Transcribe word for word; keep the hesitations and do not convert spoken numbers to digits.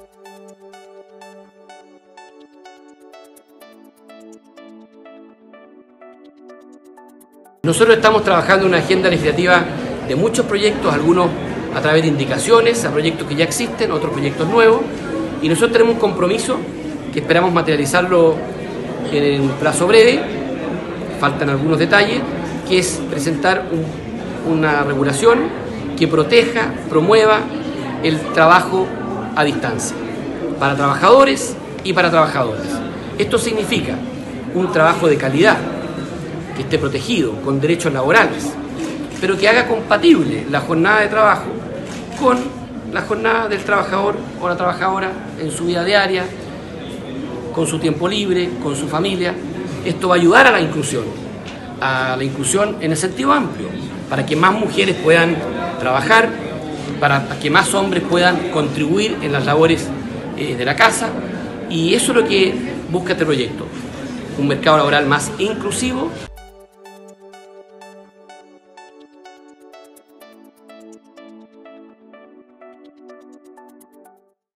Nosotros estamos trabajando en una agenda legislativa de muchos proyectos, algunos a través de indicaciones, a proyectos que ya existen, otros proyectos nuevos, y nosotros tenemos un compromiso que esperamos materializarlo en un plazo breve, faltan algunos detalles, que es presentar un, una regulación que proteja, promueva el trabajo a distancia, para trabajadores y para trabajadoras. Esto significa un trabajo de calidad, que esté protegido, con derechos laborales, pero que haga compatible la jornada de trabajo con la jornada del trabajador o la trabajadora en su vida diaria, con su tiempo libre, con su familia. Esto va a ayudar a la inclusión, a la inclusión en el sentido amplio, para que más mujeres puedan trabajar, para que más hombres puedan contribuir en las labores eh, de la casa, y eso es lo que busca este proyecto, un mercado laboral más inclusivo.